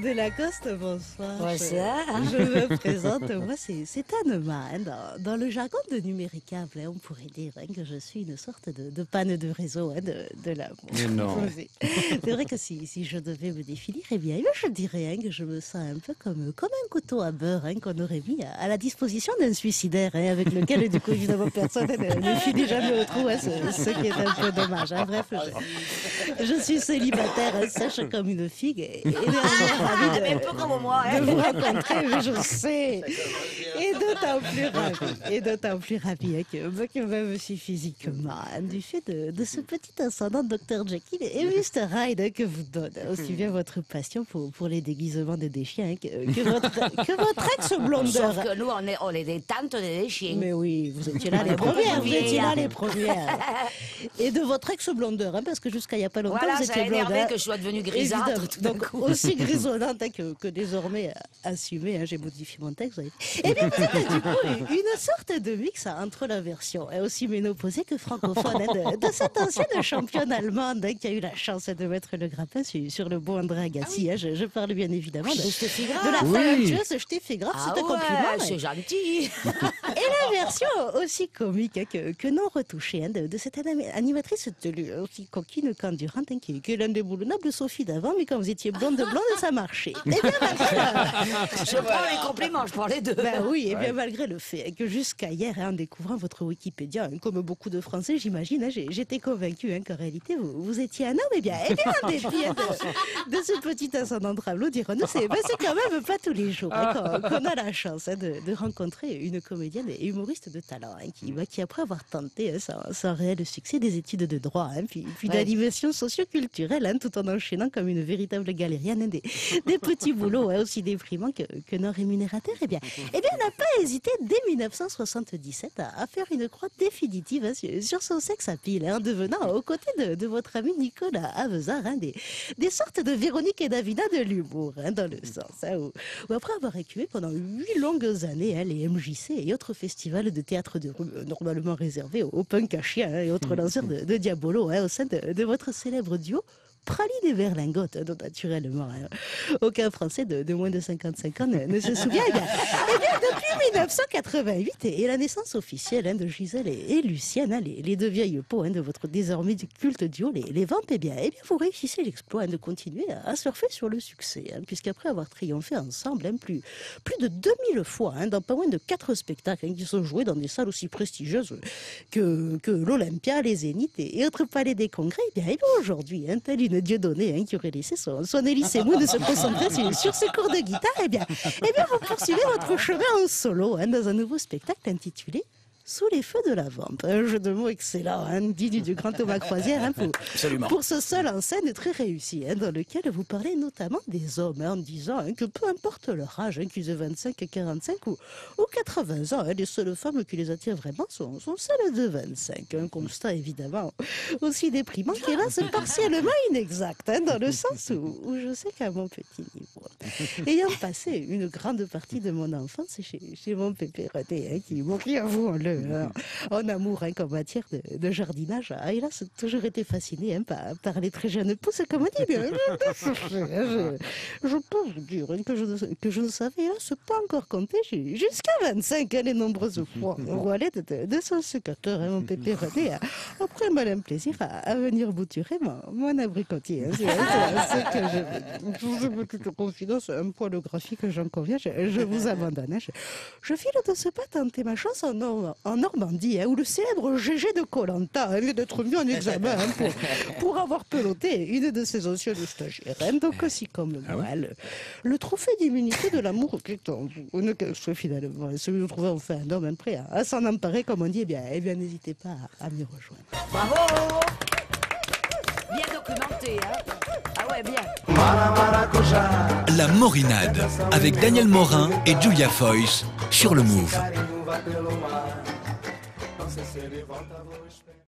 de Lacoste, bonsoir. Bonsoir. Je me présente, moi c'est Anema. Dans le jargon de numéricable, on pourrait dire que je suis une sorte de panne de réseau de l'amour. Mais non. C'est vrai que si je devais me définir, eh bien, je dirais que je me sens un peu comme un couteau à beurre qu'on aurait mis à la disposition d'un suicidaire, avec lequel, du coup, évidemment, personne ne finit jamais au trou, ce qui est un peu dommage. Bref, je suis célibataire, sèche comme une figue, et un peu comme moi, de vous rencontrer, mais je sais. Et d'autant plus ravi que même si physiquement, du fait de ce petit ascendant Dr Jekyll et Mr Hyde que vous donne, aussi bien votre passion pour les déguisements des chiens que votre ex-blondeur. Sauf que nous, on est des tantes des chiens. Mais oui, vous étiez là les premières, Et de votre ex-blondeur, parce que jusqu'à il n'y a pas longtemps, voilà, vous étiez ça a blonde. énervé que je sois devenue grisâtre tout d'un Donc, coup. aussi grisonnante que désormais assumée, j'ai modifié mon texte. Et bien, vous êtes du coup une sorte de mix entre la version aussi ménopausée que francophone de cette ancienne championne allemande qui a eu la chance de mettre le grappin sur le beau André Agassi. Je parle bien évidemment de la talentueuse Je t'ai fait grave, c'est un compliment. C'est gentil. Et la version aussi comique que non retouchée de cette animatrice aussi coquine qu'endurante qui est l'indéboulonnable Sophie d'avant, mais quand vous étiez blonde, ça marchait. Et bien je prends les compliments, je prends les deux. Ben oui, et bien malgré le fait que jusqu'à hier, en découvrant votre Wikipédia, comme beaucoup de Français, j'imagine, j'étais convaincue qu'en réalité, vous étiez un homme. Et bien en dépit de ce petit ascendant travelot, dirons-nous, c'est quand même pas tous les jours qu'on a la chance de rencontrer une comédienne et humoriste de talent qui après avoir tenté sans réel succès des études de droit, puis d'animation socio-culturelle, tout en enchaînant comme une véritable galérienne des petits boulots aussi déprimants que non rémunérateurs, eh bien elle n'a pas hésité dès 1977 à faire une croix définitive sur son sex appeal, en devenant aux côtés de votre ami Nicolas Avezard des sortes de Véronique et Davina de l'humour, dans le sens où après avoir écuvé pendant 8 longues années les MJC et autres festivals de théâtre de rue normalement réservés aux punk à chiens et autres lanceurs de diabolo au sein de votre célèbre duo Praline et Berlingotte, dont naturellement aucun Français de moins de 55 ans ne se souvient. Eh bien, depuis 1988 et la naissance officielle de Gisèle et Lucienne, les deux vieilles peaux de votre désormais culte duo, les Vampes, eh bien, vous réussissez l'exploit de continuer à surfer sur le succès, puisqu'après avoir triomphé ensemble plus de 2000 fois dans pas moins de 4 spectacles qui sont joués dans des salles aussi prestigieuses que l'Olympia, les Zéniths et autres palais des congrès, eh bien, aujourd'hui, tel une Dieudonné qui aurait laissé son Élysée de se concentrer sur ses cours de guitare, eh bien vous poursuivez votre chemin en solo dans un nouveau spectacle intitulé Sous les feux de la vampe. Un jeu de mots excellent, digne du grand Thomas Croisière, pour ce seul en scène très réussi, dans lequel vous parlez notamment des hommes, en disant que peu importe leur âge, qu'ils aient 25, 45 ou 80 ans, les seules femmes qui les attirent vraiment sont celles de 25. Un constat évidemment aussi déprimant qu'hélas partiellement inexact, dans le sens où je sais qu'à mon petit niveau, ayant passé une grande partie de mon enfance chez mon pépé René, qui mourit, avouons-le, en amour qu'en matière de jardinage, il a toujours été fasciné par les très jeunes pousses, comme on dit. Bien, je peux vous dire que je ne savais pas encore compter jusqu'à 25 les nombreuses fois où à l'aide de son sécateur, mon pépé René, après malin plaisir à venir bouturer mon abricotier. C'est que je veux toute confidence, un poil graphique, j'en conviens, je vous abandonne. Je file de ce pas tenter ma chance en Normandie, où le célèbre GG de Koh Lanta vient d'être mis en examen pour avoir peloté une de ses anciennes stagiaires. Donc aussi comme moi, le trophée d'immunité de l'amour qui est en vous, ne soit finalement celui de trouver enfin un homme prêt à s'en emparer, comme on dit, eh bien n'hésitez pas à m'y rejoindre. Bravo! Bien documenté, Ah ouais, bien. La Morinade, avec Daniel Morin et Julia Foyce sur le Move.